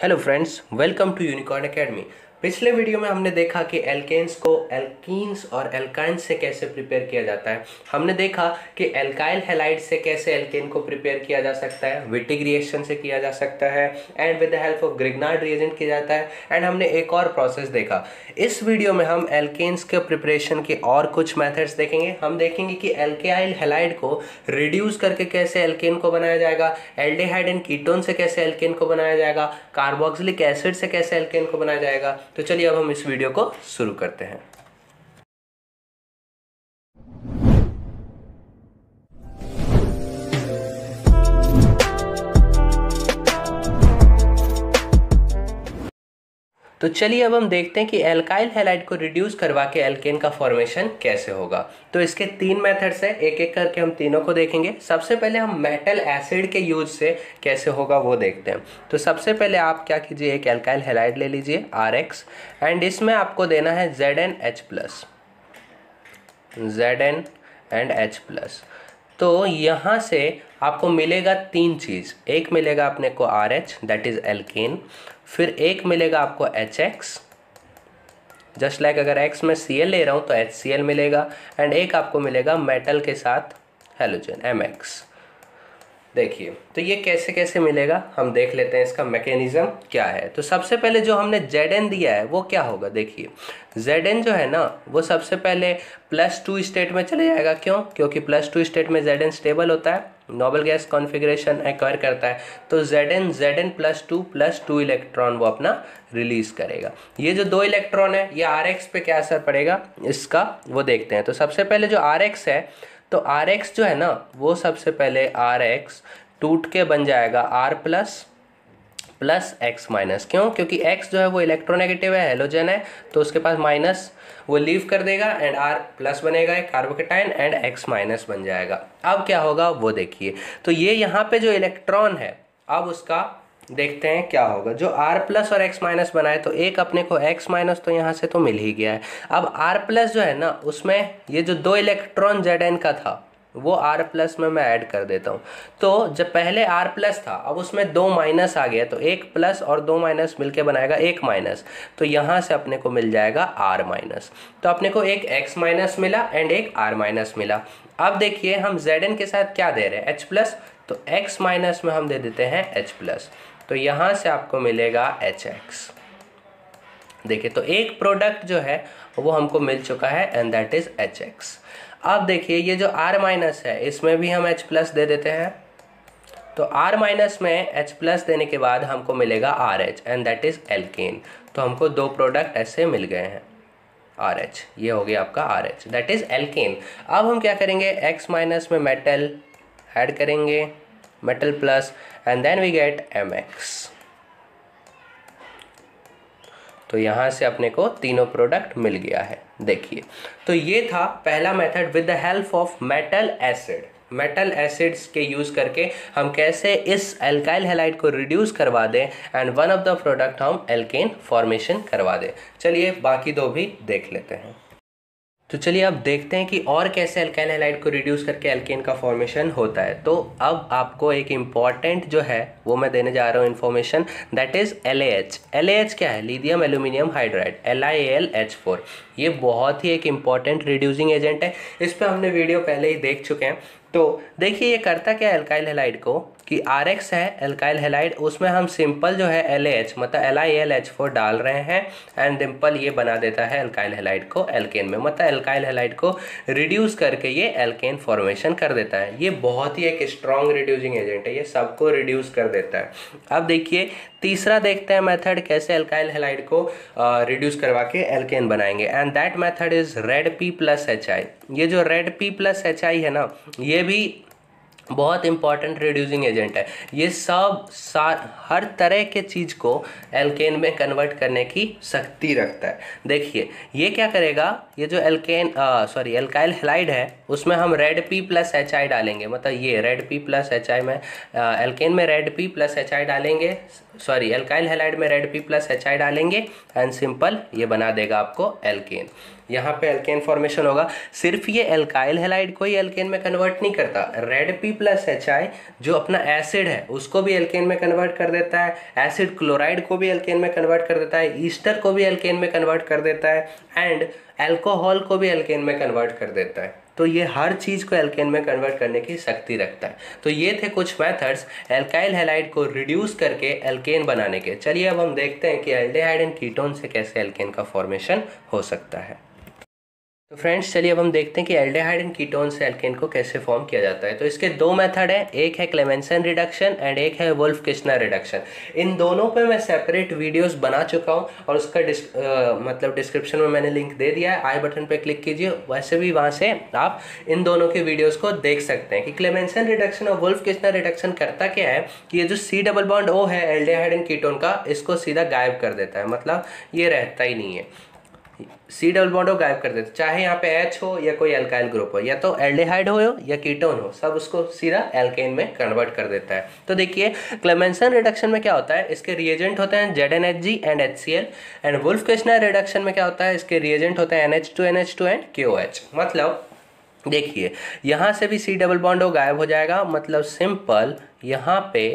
Hello friends, welcome to unicorn academy. पिछले video में हमने देखा कि एल्केन्स को एल्कीन्स और एल्काइंस से कैसे प्रिपेयर किया जाता है। हमने देखा कि एल्काइल हैलाइड से कैसे एल्केन को प्रिपेयर किया जा सकता है, विटिग रिएक्शन से किया जा सकता है and with the help of Grignard reagent किया जाता है। एंड हमने एक और प्रोसेस देखा। इस वीडियो में हम एल्केन्स के प्रिपरेशन के और कुछ मेथड्स देखेंगे। हम देखेंगे कि एल्काइल हैलाइड को रिड्यूस करके कैसे एल्केन को बनाया जाएगा, एल्डिहाइड एंड कीटोन से कैसे एल्केन को बनाया जाएगा, कार्बोक्सिलिक एसिड से कैसे एल्केन को बनाया जाएगा। तो चलिए अब हम इस वीडियो को शुरू करते हैं। तो चलिए अब हम देखते हैं कि एल्काइल हैलाइड को रिड्यूस करवा के एल्केन का फॉर्मेशन कैसे होगा। तो इसके तीन मेथड्स हैं, एक एक करके हम तीनों को देखेंगे। सबसे पहले हम मेटल एसिड के यूज से कैसे होगा वो देखते हैं। तो सबसे पहले आप क्या कीजिए, एक एल्काइल हैलाइड ले लीजिए RX एंड इसमें आपको देना है ZnH+, Zn एंड H+। तो यहाँ से आपको मिलेगा तीन चीज़। एक मिलेगा अपने को RH दैट इज एल्केन, फिर एक मिलेगा आपको HX, जस्ट लाइक अगर X में Cl ले रहा हूँ तो HCl मिलेगा, एंड एक आपको मिलेगा मेटल के साथ हेलोजन MX। देखिए तो ये कैसे कैसे मिलेगा हम देख लेते हैं, इसका मैकेनिज्म क्या है। तो सबसे पहले जो हमने Zn दिया है वो क्या होगा, देखिए Zn जो है ना वो सबसे पहले +2 स्टेट में चले जाएगा। क्यों? क्योंकि +2 स्टेट में Zn स्टेबल होता है, नोबल गैस कॉन्फ़िगरेशन एक्वायर करता है। तो Zn +2 इलेक्ट्रॉन वो अपना रिलीज करेगा। ये जो 2 इलेक्ट्रॉन है ये RX पे क्या असर पड़ेगा इसका वो देखते हैं। तो सबसे पहले जो RX है, तो RX जो है ना वो सबसे पहले RX टूट के बन जाएगा R प्लस X-। क्यों? क्योंकि X जो है वो इलेक्ट्रोनेगेटिव है, हेलोजन है, तो उसके पास माइनस वो लीव कर देगा एंड R+ बनेगा एक कार्बोकेटाइन एंड X- बन जाएगा। अब क्या होगा वो देखिए। तो ये यहाँ पे जो इलेक्ट्रॉन है अब उसका देखते हैं क्या होगा। जो R+ और X- बनाए तो एक अपने को X- तो यहाँ से तो मिल ही गया है। अब R+ जो है ना उसमें ये जो 2 इलेक्ट्रॉन Zn का था वो R+ में मैं ऐड कर देता हूँ। तो जब पहले R+ था अब उसमें 2 माइनस आ गया, तो एक प्लस और 2 माइनस मिलके बनाएगा एक माइनस, तो यहाँ से अपने को मिल जाएगा R-। तो अपने को एक X- मिला एंड एक R- मिला। अब देखिए हम Zn के साथ क्या दे रहे हैं, H+, तो X- में हम दे देते हैं H+, तो यहाँ से आपको मिलेगा HX। देखिए तो एक प्रोडक्ट जो है वो हमको मिल चुका है एंड दैट इज HX। अब देखिए ये जो R- है इसमें भी हम H+ दे देते हैं। तो R- में H+ देने के बाद हमको मिलेगा RH and that is alkane. तो हमको 2 प्रोडक्ट ऐसे मिल गए हैं RH, ये हो गया आपका RH दैट इज एल्केन। अब हम क्या करेंगे, X- में मेटल ऐड करेंगे, metal plus, and then we get MX। तो यहाँ से अपने को तीनों प्रोडक्ट मिल गया है। देखिए तो ये था पहला method with the help of metal acid. Metal acids के यूज करके हम कैसे इस एल्काइल हैलाइड को रिड्यूस करवा दें and one of the product हम एल्केन फॉर्मेशन करवा दें। चलिए बाकी 2 भी देख लेते हैं। तो चलिए अब देखते हैं कि और कैसे एल्काइल हैलाइड को रिड्यूस करके एल्केन का फॉर्मेशन होता है। तो अब आपको एक इम्पॉर्टेंट जो है वो मैं देने जा रहा हूँ information, that is LAH। LAH क्या है, लिथियम एल्यूमिनियम हाइड्राइड, LiAlH4। ये बहुत ही एक इम्पॉर्टेंट रिड्यूसिंग एजेंट है, इस पर हमने वीडियो पहले ही देख चुके हैं। तो देखिए ये करता क्या है एल्काइल हैलाइड को, कि RX है एल्काइल हैलाइड, उसमें हम सिंपल जो है LAH मतलब LiAlH4 डाल रहे हैं एंड सिंपल ये बना देता है एल्काइल हैलाइड को एल्केन में, मतलब एल्काइल हैलाइड को रिड्यूस करके ये एल्केन फॉर्मेशन कर देता है। ये बहुत ही एक स्ट्रॉन्ग रिड्यूसिंग एजेंट है, ये सबको रिड्यूस कर देता है। अब देखिए तीसरा देखते हैं मेथड कैसे एल्काइल हैलाइड को रिड्यूस करवा के एल्केन बनाएंगे, and that method is Redp+HI। ये जो Redp+HI है ना ये भी बहुत इंपॉर्टेंट रिड्यूसिंग एजेंट है। ये सब हर तरह के चीज़ को एल्केन में कन्वर्ट करने की शक्ति रखता है। देखिए ये क्या करेगा, ये जो एल्काइल हैलाइड है उसमें हम Redp+HI डालेंगे, मतलब ये Redp+HI में एल्केन में Redp+HI डालेंगे, एल्काइल हैलाइड में Redp+HI डालेंगे एंड सिंपल ये बना देगा आपको एल्केन। यहाँ पे एल्केन फॉर्मेशन होगा। सिर्फ ये एल्काइल हैलाइड को ही एल्केन में कन्वर्ट नहीं करता, red P plus H I जो अपना एसिड है उसको भी एल्केन में कन्वर्ट कर देता है, एसिड क्लोराइड को भी एल्केन में कन्वर्ट कर देता है, ईस्टर को भी एल्केन में कन्वर्ट कर देता है, एंड एल्कोहल को भी एल्केन में कन्वर्ट कर देता है। तो ये हर चीज़ को एल्केन में कन्वर्ट करने की शक्ति रखता है। तो ये थे कुछ मेथड्स एल्काइल हैलाइड को रिड्यूस करके एल्केन बनाने के। चलिए अब हम देखते हैं कि एल्डिहाइड एंड कीटोन से कैसे एल्केन का फॉर्मेशन हो सकता है। तो फ्रेंड्स चलिए अब हम देखते हैं कि एल्डिहाइड एंड कीटोन से एल्केन को कैसे फॉर्म किया जाता है। तो इसके दो मेथड है, एक है क्लेमेंसन रिडक्शन एंड एक है वुल्फ-किश्नर रिडक्शन। इन दोनों पे मैं सेपरेट वीडियोस बना चुका हूँ और उसका मतलब डिस्क्रिप्शन में मैंने लिंक दे दिया है, आई बटन पे क्लिक कीजिए, वैसे भी वहाँ से आप इन दोनों के वीडियोज़ को देख सकते हैं कि क्लेमेंसन रिडक्शन और वुल्फ-किश्नर रिडक्शन करता क्या है कि ये जो C डबल बॉन्ड O है एल्डिहाइड एंड कीटोन का, इसको सीधा गायब कर देता है, मतलब ये रहता ही नहीं है। C डबल बॉन्ड हो गायब कर देते, चाहे यहाँ पे H हो या कोई एल्काइल ग्रुप हो, या तो एल्डिहाइड हो या कीटोन हो, सब उसको सीधा एल्केन में कन्वर्ट कर देता है। तो देखिए क्लेमेंसन रिडक्शन में क्या होता है, इसके रिएजेंट होते हैं ZnHg and HCl, and Wolff Kishner reduction में क्या होता है, इसके रिएजेंट होते हैं NH2NH2 एंड KOH। मतलब देखिए यहाँ से भी C डबल बॉन्ड हो गायब हो जाएगा, मतलब सिंपल यहाँ पे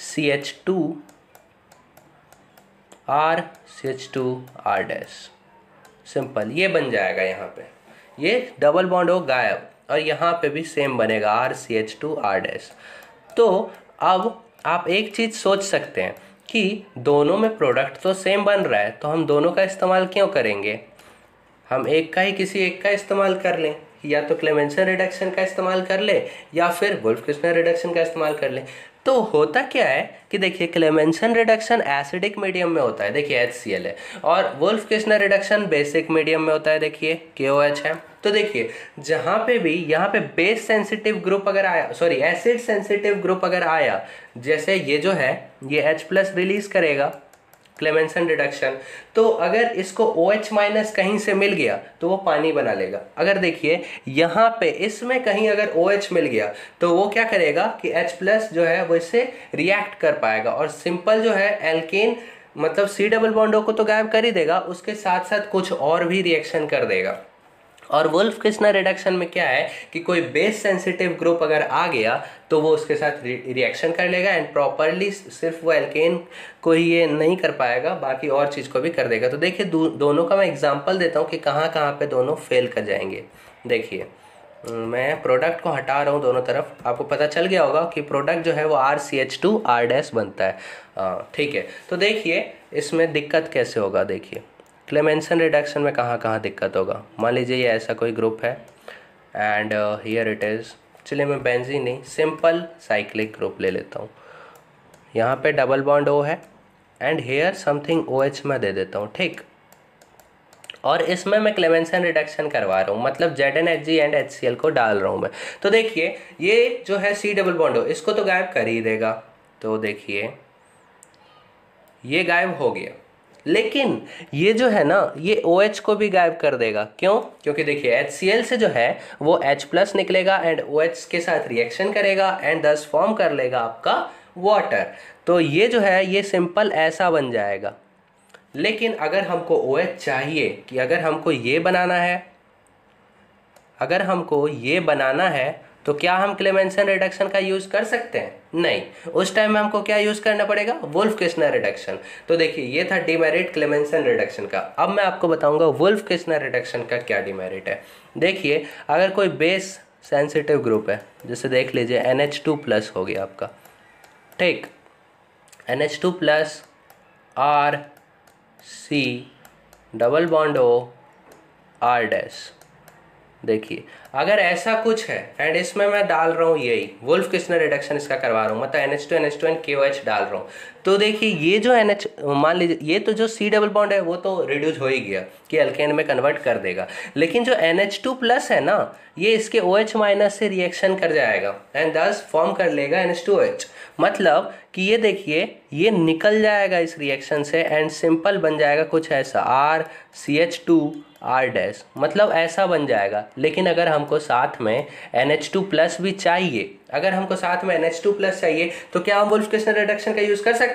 CH2R CH2R डैश, सिंपल ये बन जाएगा। यहाँ पे ये डबल बॉन्ड हो गायब, और यहाँ पे भी सेम बनेगा RCH2R डैश। तो अब आप एक चीज़ सोच सकते हैं कि दोनों में प्रोडक्ट तो सेम बन रहा है, तो हम दोनों का इस्तेमाल क्यों करेंगे, हम एक का ही किसी एक का इस्तेमाल कर लें, या तो क्लेमेंसन रिडक्शन का इस्तेमाल कर ले या फिर वुल्फ-किश्नर रिडक्शन का इस्तेमाल कर ले। तो होता क्या है कि देखिए क्लेमेंसन रिडक्शन एसिडिक मीडियम में होता है, देखिए HCl है, और वुल्फ-किश्नर रिडक्शन बेसिक मीडियम में होता है, देखिए KOH है। तो देखिए जहाँ पे भी यहाँ पे बेस सेंसिटिव ग्रुप अगर आया, सॉरी एसिड सेंसिटिव ग्रुप अगर आया, जैसे ये जो है ये H+ रिलीज करेगा क्लेमेंसन रिडक्शन, तो अगर इसको OH माइनस कहीं से मिल गया तो वो पानी बना लेगा। अगर देखिए यहाँ पे इसमें कहीं अगर OH मिल गया तो वो क्या करेगा कि H+ जो है वो इससे रिएक्ट कर पाएगा, और सिंपल जो है एल्केन मतलब C डबल बॉन्डों को तो गायब कर ही देगा, उसके साथ साथ कुछ और भी रिएक्शन कर देगा। और वुल्फ-किश्नर रिडक्शन में क्या है कि कोई बेस सेंसिटिव ग्रुप अगर आ गया तो वो उसके साथ रिएक्शन कर लेगा, एंड प्रॉपरली सिर्फ वो एल्केन को ही ये नहीं कर पाएगा, बाकी और चीज़ को भी कर देगा। तो देखिए दोनों का मैं एग्जांपल देता हूँ कि कहाँ कहाँ पे दोनों फेल कर जाएंगे। देखिए मैं प्रोडक्ट को हटा रहा हूँ दोनों तरफ, आपको पता चल गया होगा कि प्रोडक्ट जो है वो RCH2R डैश बनता है, ठीक है। तो देखिए इसमें दिक्कत कैसे होगा, देखिए क्लेमेंसन रिडक्शन में कहाँ कहाँ दिक्कत होगा। मान लीजिए ये ऐसा कोई ग्रुप है एंड हियर इट इज़, चलिए मैं बेंजीन नहीं सिंपल साइक्लिक ग्रुप ले लेता हूँ। यहाँ पे डबल बॉन्ड O है एंड हेयर समथिंग OH मैं दे देता हूँ, ठीक। और इसमें मैं क्लेमेंसन रिडक्शन करवा रहा हूँ, मतलब ZnHg एंड HCl को डाल रहा हूँ मैं। तो देखिए ये जो है C डबल बॉन्ड O इसको तो गायब कर ही देगा, तो देखिए ये गायब हो गया, लेकिन ये जो है ना ये OH को भी गायब कर देगा। क्यों? क्योंकि देखिए HCl से जो है वो H+ निकलेगा एंड OH के साथ रिएक्शन करेगा एंड दस फॉर्म कर लेगा आपका वाटर। तो ये जो है ये सिंपल ऐसा बन जाएगा। लेकिन अगर हमको OH चाहिए कि अगर हमको ये बनाना है तो क्या हम क्लेमेंसन रिडक्शन का यूज़ कर सकते हैं? नहीं, उस टाइम में हमको क्या यूज़ करना पड़ेगा, वुल्फ-किश्नर रिडक्शन। तो देखिए ये था डिमेरिट क्लेमेंसन रिडक्शन का। अब मैं आपको बताऊंगा वुल्फ-किश्नर रिडक्शन का क्या डिमेरिट है। देखिए अगर कोई बेस सेंसिटिव ग्रुप है, जैसे देख लीजिए NH2+ हो गया आपका, ठीक, NH2+ R C double bond O R dash. देखिए अगर ऐसा कुछ है एंड इसमें मैं डाल रहा हूँ यही वुल्फ-किश्नर रिडक्शन इसका करवा रहा हूँ, मतलब NH2NH2 एंड KOH डाल रहा हूँ, तो देखिए ये जो NH मान लीजिए ये तो जो C डबल बॉन्ड है वो तो रिड्यूस हो ही गया कि एल्केन में कन्वर्ट कर देगा, लेकिन जो NH2+ है ना ये इसके OH माइनस से रिएक्शन कर जाएगा एंड दस फॉर्म कर लेगा NH2OH। मतलब कि ये देखिए ये निकल जाएगा इस रिएक्शन से एंड सिंपल बन जाएगा कुछ ऐसा RCH2R डैश, मतलब ऐसा बन जाएगा। लेकिन अगर हमको साथ में NH2+ भी चाहिए, अगर हमको साथ में NH2+ चाहिए तो क्या हम वुल्फ-किश्नर रिडक्शन का यूज़ कर सकते हैं?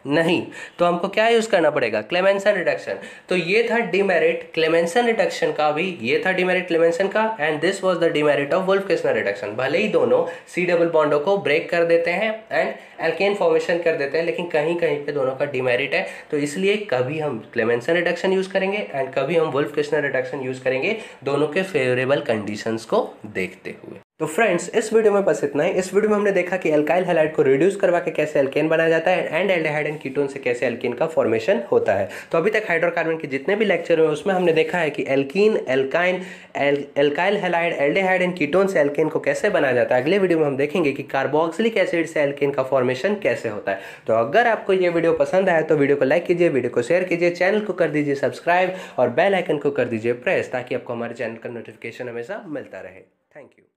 नहीं, तो हमको क्या यूज़ करना पड़ेगा, क्लेमेंसन रिडक्शन। तो ये था डिमेरिट क्लेमेंसन रिडक्शन का, भी ये था डिमेरिट क्लेमेंसन का, and this was the demerit of Wolff Kishner reduction. भले ही दोनों सी डबल बॉन्डों को ब्रेक कर देते हैं एंड एल्केन फॉर्मेशन कर देते हैं, लेकिन कहीं कहीं पे दोनों का डिमेरिट है। तो इसलिए कभी हम क्लेमेंसन रिडक्शन यूज़ करेंगे एंड कभी हम वुल्फ-किस्लर रिडक्शन यूज़ करेंगे, दोनों के फेवरेबल कंडीशंस को देखते हुए। तो फ्रेंड्स, इस वीडियो में बस इतना ही। इस वीडियो में हमने देखा कि एल्काइल हैलाइड को रिड्यूस करवा के कैसे एल्केन बनाया जाता है एंड एल्डिहाइड एंड कीटोन से कैसे एल्केन का फॉर्मेशन होता है। तो अभी तक हाइड्रोकार्बन के जितने भी लेक्चर हुए उसमें हमने देखा है कि alkene, alkyne, alkyl halide, aldehyde and ketone से एल्केन को कैसे बनाया जाता है। अगले वीडियो में हम देखेंगे कि कार्बोक्सिलिक एसिड से एल्केन का फॉर्मेशन कैसे होता है। तो अगर आपको ये वीडियो पसंद आया तो वीडियो को लाइक कीजिए, वीडियो को शेयर कीजिए, चैनल को कर दीजिए सब्सक्राइब और बेल आइकन को कर दीजिए प्रेस, ताकि आपको हमारे चैनल का नोटिफिकेशन हमेशा मिलता रहे। Thank you.